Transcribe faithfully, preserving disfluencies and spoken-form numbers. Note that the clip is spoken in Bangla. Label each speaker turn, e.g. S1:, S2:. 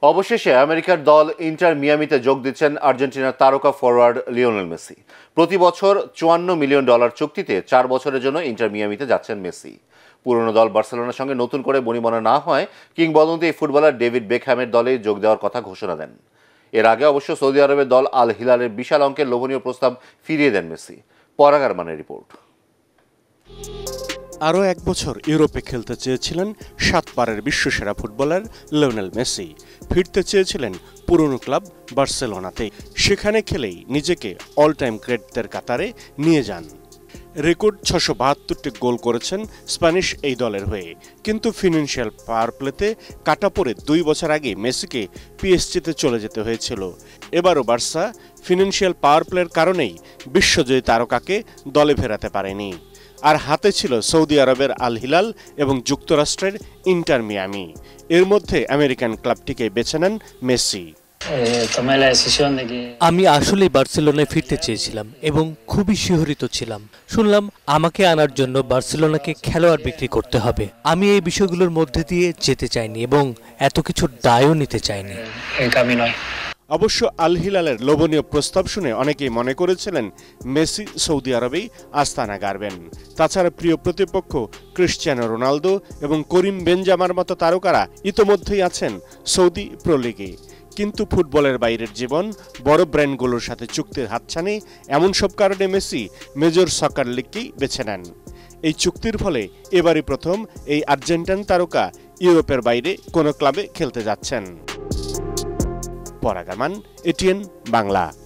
S1: অবশেষে আমেরিকার দল ইন্টার মিয়ামিতে যোগ দিচ্ছেন আর্জেন্টিনার তারকা ফরওয়ার্ড লিওনেল মেসি। প্রতি বছর চুয়ান্ন মিলিয়ন ডলার চুক্তিতে চার বছরের জন্য ইন্টার মিয়ামিতে যাচ্ছেন মেসি। পুরনো দল বার্সেলোনার সঙ্গে নতুন করে বনিবনা না হয় কিংবদন্তি এই ফুটবলার ডেভিড বেকহ্যামের দলে যোগ দেওয়ার কথা ঘোষণা দেন। এর আগে অবশ্য সৌদি আরবের দল আল হিলালের বিশাল অঙ্কের লোভনীয় প্রস্তাব ফিরিয়ে দেন মেসি। পরাগার মানের রিপোর্ট।
S2: আরও এক বছর ইউরোপে খেলতে চেয়েছিলেন সাতবারের বিশ্বসেরা ফুটবলার লিওনেল মেসি। ফিরতে চেয়েছিলেন পুরনো ক্লাব বার্সেলোনাতে। সেখানে খেলেই নিজেকে অল টাইম গ্রেটদের কাতারে নিয়ে যান। রেকর্ড ছশো বাহাত্তরটি গোল করেছেন স্প্যানিশ এই দলের হয়ে। কিন্তু ফিনান্সিয়াল পাওয়ার প্লেতে কাটা পড়ে দুই বছর আগে মেসিকে পিএসজিতে চলে যেতে হয়েছিল। এবারও বার্সা ফিনান্সিয়াল পাওয়ার প্লের কারণেই বিশ্বজয়ী তারকাকে দলে ফেরাতে পারেনি। আর হাতে ছিল সৌদি আরবের আল হিলাল এবং যুক্তরাষ্ট্রের ইন্টার মিয়ামি। এর মধ্যে আমেরিকান ক্লাবটিকে বেছে নেন মেসি।
S3: আমি আসলেই বার্সেলোনায় ফিরতে চেয়েছিলাম এবং খুবই শিহরিত ছিলাম। শুনলাম আমাকে আনার জন্য বার্সেলোনাকে খেলোয়াড় বিক্রি করতে হবে। আমি এই বিষয়গুলোর মধ্যে দিয়ে যেতে চাইনি এবং এত কিছু দায়ও নিতে চাইনি।
S2: অবশ্য আল হিলালের লোভনীয় প্রস্তাব শুনে অনেকেই মনে করেছিলেন মেসি সৌদি আরবেই আস্তানা গাড়বেন। তাছাড়া প্রিয় প্রতিপক্ষ ক্রিশ্চিয়ানো রোনালদো এবং করিম বেনজামার মতো তারকারা ইতোমধ্যেই আছেন সৌদি প্রো লিগে। কিন্তু ফুটবলের বাইরের জীবন, বড় ব্র্যান্ডগুলোর সাথে চুক্তির হাতছানি, এমন সব কারণে মেসি মেজর সকার লিগকেই বেছে নেন। এই চুক্তির ফলে এবারই প্রথম এই আর্জেন্টাইন তারকা ইউরোপের বাইরে কোনো ক্লাবে খেলতে যাচ্ছেন। পরাগামান, এটিএন বাংলা।